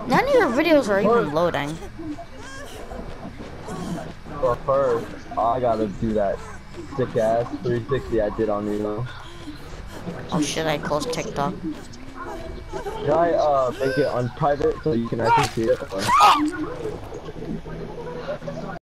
None of your videos are even loading. But first, I gotta do that sick ass 360 I did on you. Oh shit, I closed TikTok. Should I make it on private so you can actually see it? Or?